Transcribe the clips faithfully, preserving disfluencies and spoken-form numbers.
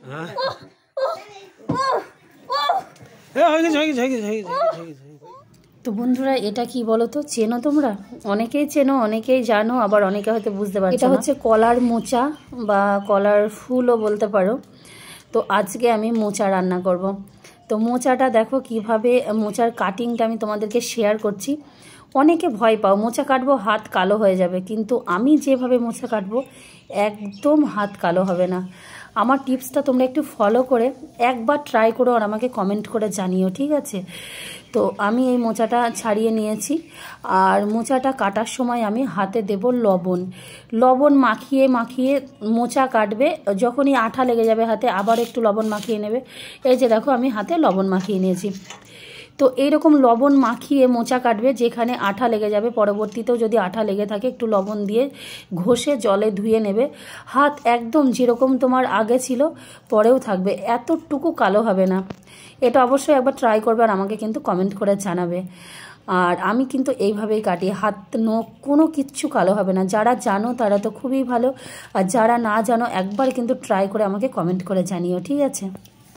তো বন্ধুরা এটা কি বলো তো, চেনো তোমরা? অনেকেই চেনো, অনেকেই জানো, আবার অনেকে হয়তো বুঝতে পারছো। এটা হচ্ছে কলার মোচা বা কলার ফুলও বলতে পারো। তো আজকে আমি মোচা রান্না করব। তো মোচাটা দেখো কিভাবে, মোচার কাটিংটা আমি তোমাদেরকে শেয়ার করছি। অনেকে ভয় পাও, মোচা কাটবো হাত কালো হয়ে যাবে, কিন্তু আমি যেভাবে মোচা কাটবো একদম হাত কালো হবে না। আমার টিপসটা তোমরা একটু ফলো করে একবার ট্রাই করো আর আমাকে কমেন্ট করে জানিও, ঠিক আছে? তো আমি এই মোচাটা ছাড়িয়ে নিয়েছি, আর মোচাটা কাটার সময় আমি হাতে দেব লবণ। লবণ মাখিয়ে মাখিয়ে মোচা কাটবে, যখনই আঠা লেগে যাবে হাতে আবার একটু লবণ মাখিয়ে নেবে। এই যে দেখো আমি হাতে লবণ মাখিয়ে নিয়েছি। তো এইরকম লবণ মাখিয়ে মোচা কাটবে, যেখানে আঠা লেগে যাবে পরবর্তীতেও যদি আঠা লেগে থাকে একটু লবণ দিয়ে ঘষে জলে ধুয়ে নেবে। হাত একদম যেরকম তোমার আগে ছিল পরেও থাকবে, এতটুকু কালো হবে না। এটা অবশ্যই একবার ট্রাই করবে আর আমাকে কিন্তু কমেন্ট করে জানাবে। আর আমি কিন্তু এইভাবেই কাটি, হাত নখ কোনো কিচ্ছু কালো হবে না। যারা জানো তারা তো খুবই ভালো, আর যারা না জানো একবার কিন্তু ট্রাই করে আমাকে কমেন্ট করে জানিও, ঠিক আছে?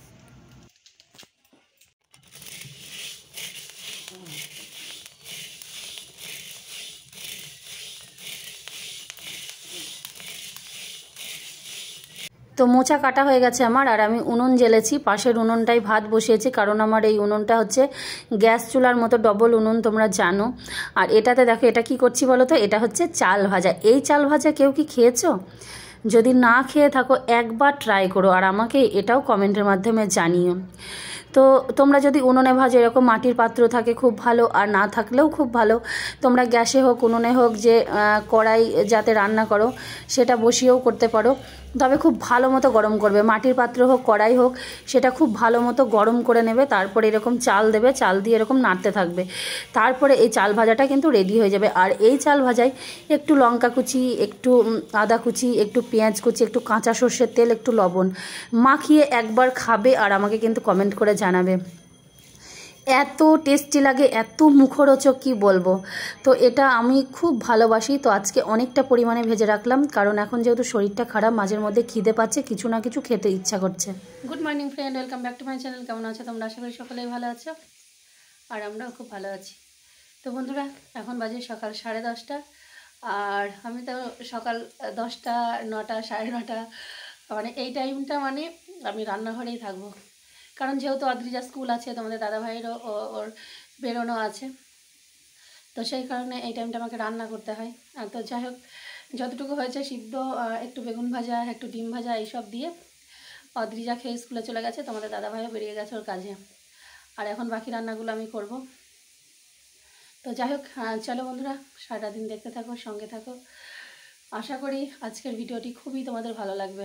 তো মোচা কাটা হয়ে গেছে আমার, আর আমি উনুন জ্বেলেছি, পাশের উনুনটাই ভাত বসিয়েছি, কারণ আমার এই উনুনটা হচ্ছে গ্যাস চুলার মতো ডবল উনুন, তোমরা জানো। আর এটাতে দেখো এটা কি করছি বলো তো, এটা হচ্ছে চাল ভাজা। এই চাল ভাজা কেউ কি খেয়েছো? যদি না খেয়ে থাকো একবার ট্রাই করো আর আমাকে এটাও কমেন্টের মাধ্যমে জানিও। তো তোমরা যদি উনুনে ভাজো, এরকম মাটির পাত্র থাকে খুব ভালো, আর না থাকলেও খুব ভালো। তোমরা গ্যাসে হোক উনুনে হোক, যে কড়াই যাতে রান্না করো সেটা বসিয়েও করতে পারো, তবে খুব ভালো মতো গরম করবে। মাটির পাত্র হোক কড়াই হোক, সেটা খুব ভালো মতো গরম করে নেবে। তারপরে এরকম চাল দেবে, চাল দিয়ে এরকম নাড়তে থাকবে। তারপরে এই চাল ভাজাটা কিন্তু রেডি হয়ে যাবে। আর এই চাল ভাজায় একটু লঙ্কা কুচি, একটু আদা কুচি, একটু পেঁয়াজ কুচি, একটু কাঁচা সর্ষের তেল, একটু লবণ মাখিয়ে একবার খাবে আর আমাকে কিন্তু কমেন্ট করে জানাবে। এত টেস্টি লাগে, এত মুখরোচক কি বলবো। তো এটা আমি খুব ভালোবাসি। তো আজকে অনেকটা পরিমাণে ভেজে রাখলাম, কারণ এখন যেহেতু শরীরটা খারাপ, মাঝের মধ্যে খিদে পাচ্ছে, কিছু না কিছু খেতে ইচ্ছা করছে। Good morning friend, welcome back to my channel. কেমন আছো তোমরা? আশা করি সকলেই ভালো আছো, আর আমরাও খুব ভালো আছি। তো বন্ধুরা, এখন বাজে সকাল সাড়ে দশটা, আর আমি তো সকাল দশটা নটা সাড়ে নটা মানে এই টাইমটা মানে আমি রান্নাঘরেই থাকবো, কারণ যেহেতু অদ্রিজা স্কুল আছে, তোমাদের দাদাভাইয়েরও ওর বেরোনো আছে, তো সেই কারণে এই টাইমটা আমাকে রান্না করতে হয়। তো যাই হোক, যতটুকু হয়েছে সিদ্ধ, একটু বেগুন ভাজা, একটু ডিম ভাজা, এইসব দিয়ে অদ্রিজা খেয়ে স্কুলে চলে গেছে, তোমাদের দাদাভাইও বেরিয়ে গেছে ওর কাজে। আর এখন বাকি রান্নাগুলো আমি করব। তো যাই হোক, চলো বন্ধুরা, সারাটা দিন দেখতে থাকো, সঙ্গে থাকো। আশা করি আজকের ভিডিওটি খুবই তোমাদের ভালো লাগবে।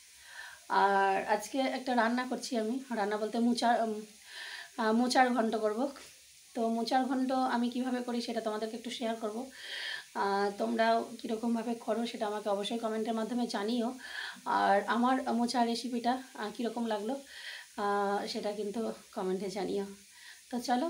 আর আজকে একটা রান্না করছি আমি, রান্না বলতে মোচার মোচার ঘন্ট করব। তো মোচার ঘন্ট আমি কিভাবে করি সেটা তোমাদেরকে একটু শেয়ার করব। তোমরাও কীরকমভাবে করো সেটা আমাকে অবশ্যই কমেন্টের মাধ্যমে জানিও। আর আমার মোচা রেসিপিটা কীরকম লাগলো সেটা কিন্তু কমেন্টে জানিও। তো চলো।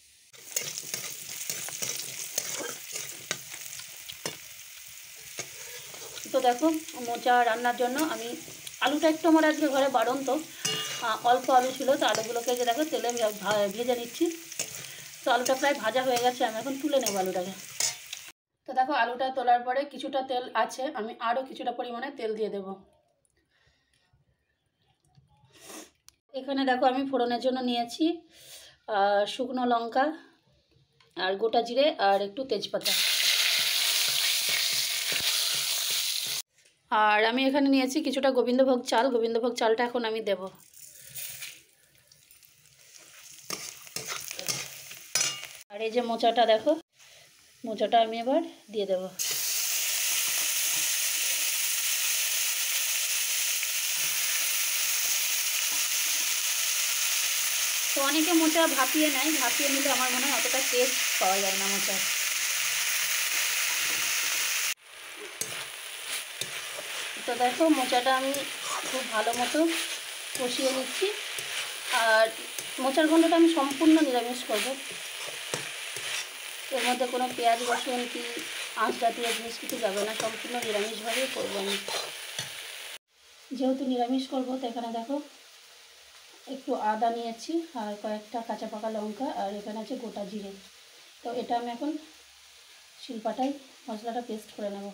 তো দেখো, মোচা রান্নার জন্য আমি আলুটা একটু আমার আজকে ঘরে বাড়ন্ত, অল্প আলু ছিল, তো আলুগুলোকে যে দেখো তেলে ভেজে নিচ্ছি। তো আলুটা প্রায় ভাজা হয়ে গেছে, আমি এখন তুলে নেব আলুটাকে। তো দেখো আলুটা তোলার পরে কিছুটা তেল আছে, আমি আরও কিছুটা পরিমাণে তেল দিয়ে দেব। এখানে দেখো আমি ফোড়নের জন্য নিয়েছি শুকনো লঙ্কা আর গোটা জিরে আর একটু তেজপাতা। আর আমি এখানে নিয়েছি কিছুটা গোবিন্দভোগ চাল, গোবিন্দভোগ চালটা এখন আমি দেব। আর এই যে মোচাটা দেখো, মোচাটা আমি এবার দিয়ে দেব। তো অনেকে মোচা ভাপিয়ে নেয়, ভাপিয়ে নিলে আমার মনে হয় অতটা টেস্ট পাওয়া যায় না মোচা। তো দেখো মোচাটা আমি খুব ভালো মতো কষিয়ে নিচ্ছি। আর মোচার ঘন্টটা আমি সম্পূর্ণ নিরামিষ করব, এর মধ্যে কোনো পেঁয়াজ রসুন কি আঁশ জাতীয় জিনিস কিছু যাবে না, সম্পূর্ণ নিরামিষভাবেই করবো আমি। যেহেতু নিরামিষ করবো তো এখানে দেখো একটু আদা নিয়েছি আর কয়েকটা কাঁচা পাকা লঙ্কা আর এখানে আছে গোটা জিরে। তো এটা আমি এখন শিলপাটায় মশলাটা পেস্ট করে নেব।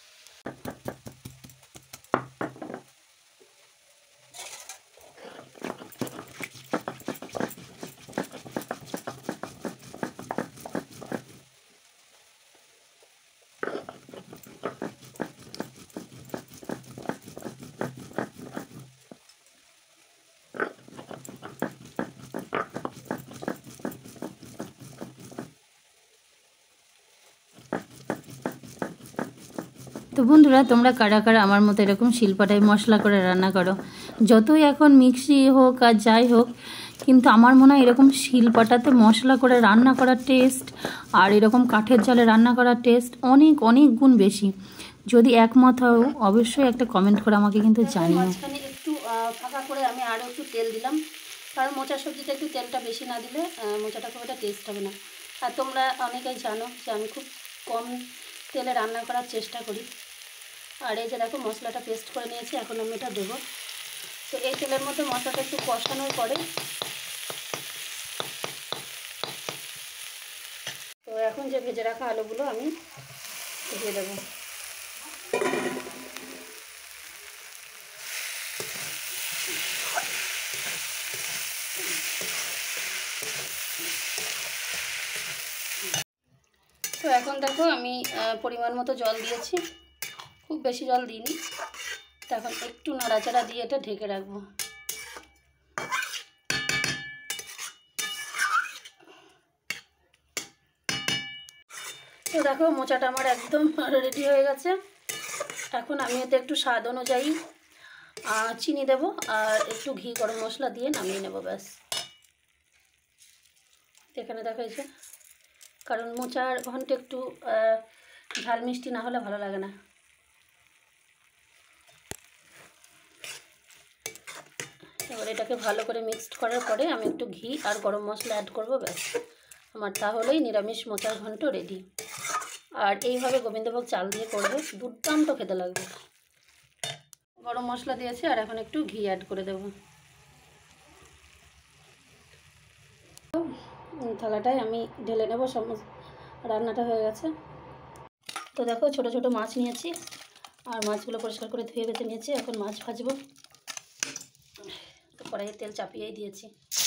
তো বন্ধুরা, তোমরা কারা কারা আমার মতো এরকম শিলপাটায় মশলা করে রান্না করো? যতই এখন মিক্সি হোক আর যাই হোক, কিন্তু আমার মনে হয় এরকম শিলপাটাতে মশলা করে রান্না করার টেস্ট আর এরকম কাঠের জালে রান্না করার টেস্ট অনেক অনেক গুণ বেশি। যদি একমত হও অবশ্যই একটা কমেন্ট করে আমাকে কিন্তু জানিও। মাঝখানে একটু ফাঁকা করে আমি আরও একটু তেল দিলাম, কারণ মোচা সবজিতে একটু তেলটা বেশি না দিলে মোচাটা খুব একটা টেস্ট হবে না। আর তোমরা অনেকেই জানো যে আমি খুব কম তেলে রান্না করার চেষ্টা করি। আর এই যে দেখো মশলাটা পেস্ট করে নিয়েছি, এখন আমি এটা দেবো। তো এই তেলের মধ্যে মশলাটা একটু কষানোর পরে তো এখন যে ভেজে রাখা আলুগুলো আমি দিয়ে দেবো। তো এখন দেখো আমি পরিমাণ মতো জল দিয়েছি, খুব বেশি জল দিইনি। তো এখন একটু নাড়াচাড়া দিয়ে এটা ঢেকে রাখবো। তো দেখো মোচাটা আমার একদম রেডি হয়ে গেছে। এখন আমি এতে একটু স্বাদ অনুযায়ী চিনি দেবো আর একটু ঘি গরম মশলা দিয়ে নামিয়ে নেব, ব্যাস। এখানে দেখা যাচ্ছে, কারণ মোচার ঘন্ট একটু ঝাল মিষ্টি না হলে ভালো লাগে না। এবার এটাকে ভালো করে মিক্সড করার পরে আমি একটু ঘি আর গরম মশলা অ্যাড করবো, ব্যাস। আমার তাহলেই নিরামিষ মোচার ঘন্ট রেডি। আর এইভাবে গোবিন্দভোগ চাল দিয়ে করবে, দুর্দান্ত খেতে লাগবে। গরম মশলা দিয়েছি আর এখন একটু ঘি অ্যাড করে দেবো। থালাটায় আমি ঢেলে নেব, সমস্ত রান্নাটা হয়ে গেছে। তো দেখো ছোট ছোট মাছ নিয়েছি আর মাছগুলো পরিষ্কার করে ধুয়ে বেছে নিয়েছি। এখন মাছ ভাজবো। তো কড়াইয়ে তেল চাপিয়েই দিয়েছি।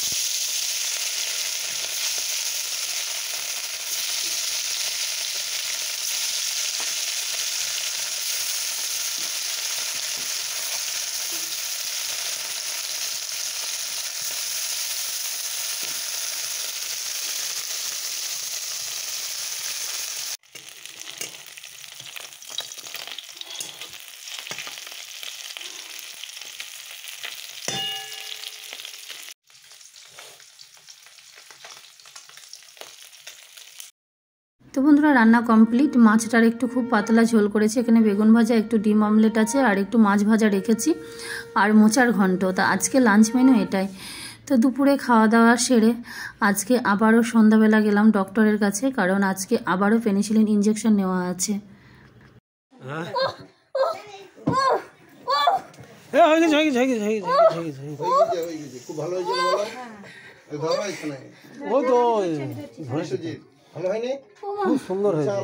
তো বন্ধুরা, রান্না কমপ্লিট। মাছটার একটু খুব পাতলা ঝোল করেছি, এখানে বেগুন ভাজা, একটু ডিম অমলেট আছে আর একটু মাছ ভাজা রেখেছি আর মোচার ঘন্ট। তা আজকে লাঞ্চ মেনু এটাই। তো দুপুরে খাওয়া দাওয়া সেরে আজকে আবারও সন্ধ্যাবেলা গেলাম ডক্টরের কাছে, কারণ আজকে আবারও পেনিসিলিন ইঞ্জেকশন নেওয়া আছে। ভালো হয়নি, খুব সুন্দর হয়েছে।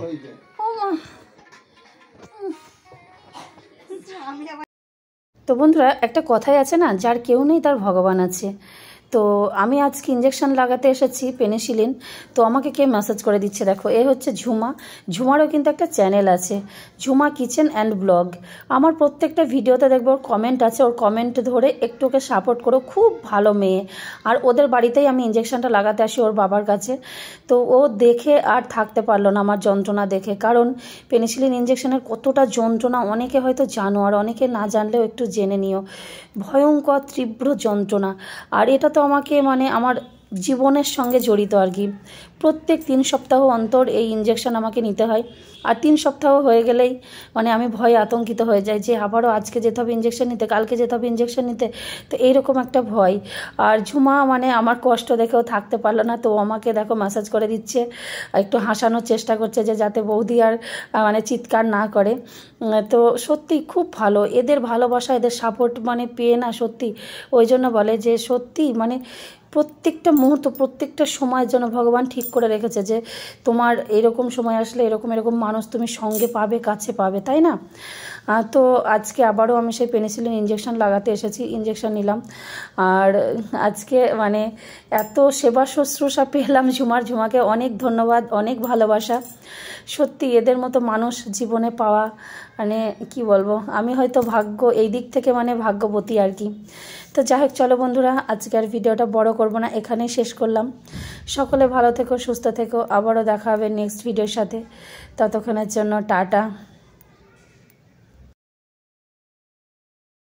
তো বন্ধুরা, একটা কথাই আছে না, যার কেউ নেই তার ভগবান আছে। তো আমি আজকে ইঞ্জেকশন লাগাতে এসেছি পেনিসিলিন। তো আমাকে কে মেসেজ করে দিচ্ছে দেখো, এ হচ্ছে ঝুমা। ঝুমারও কিন্তু একটা চ্যানেল আছে, ঝুমা কিচেন অ্যান্ড ব্লগ। আমার প্রত্যেকটা ভিডিওতে দেখবো ওর কমেন্ট আছে, ওর কমেন্ট ধরে একটু ওকে সাপোর্ট করো, খুব ভালো মেয়ে। আর ওদের বাড়িতেই আমি ইঞ্জেকশনটা লাগাতে আসি ওর বাবার কাছে। তো ও দেখে আর থাকতে পারলো না আমার যন্ত্রণা দেখে, কারণ পেনিসিলিন ইঞ্জেকশনের কতটা যন্ত্রণা অনেকে হয়তো জানো, আর অনেকে না জানলেও একটু জেনে নিও। ভয়ঙ্কর তীব্র যন্ত্রণা। আর এটা তো আমাকে মানে আমার জীবনের সঙ্গে জড়িত আর কি। প্রত্যেক তিন সপ্তাহ অন্তর এই ইঞ্জেকশন আমাকে নিতে হয়। আর তিন সপ্তাহ হয়ে গেলেই মানে আমি ভয়ে আতঙ্কিত হয়ে যাই যে আবারও আজকে যেতে হবে ইঞ্জেকশন নিতে, কালকে যেতে হবে ইঞ্জেকশন নিতে। তো এইরকম একটা ভয়। আর ঝুমা মানে আমার কষ্ট দেখেও থাকতে পারলো না, তো আমাকে দেখো ম্যাসাজ করে দিচ্ছে, একটু হাসানোর চেষ্টা করছে যে যাতে বৌদি আর মানে চিৎকার না করে। তো সত্যি খুব ভালো, এদের ভালোবাসা এদের সাপোর্ট মানে পেয়ে না সত্যি ওই জন্য বলে যে সত্যি মানে প্রত্যেকটা মুহূর্ত প্রত্যেকটা সময়ের জন্য ভগবান ঠিক করে রেখেছে যে তোমার এরকম সময় আসলে এরকম এরকম মানুষ তুমি সঙ্গে পাবে, কাছে পাবে, তাই না? তো আজকে আবারও আমি সেই পেনিসিলিন ইঞ্জেকশন লাগাতে এসেছি, ইঞ্জেকশন নিলাম। আর আজকে মানে এত সেবা শুশ্রূষা পেলাম ঝুমার, ঝুমাকে অনেক ধন্যবাদ, অনেক ভালোবাসা। সত্যি এদের মতো মানুষ জীবনে পাওয়া মানে কি বলবো, আমি হয়তো ভাগ্য এই দিক থেকে মানে ভাগ্যবতী আর কি। তো যাই হোক চলো বন্ধুরা, আজকের ভিডিওটা বড় করব না, এখানেই শেষ করলাম। সকলে ভালো থেকো, সুস্থ থেকো, আবারও দেখা হবে নেক্সট ভিডিওর সাথে। ততক্ষণের জন্য টাটা।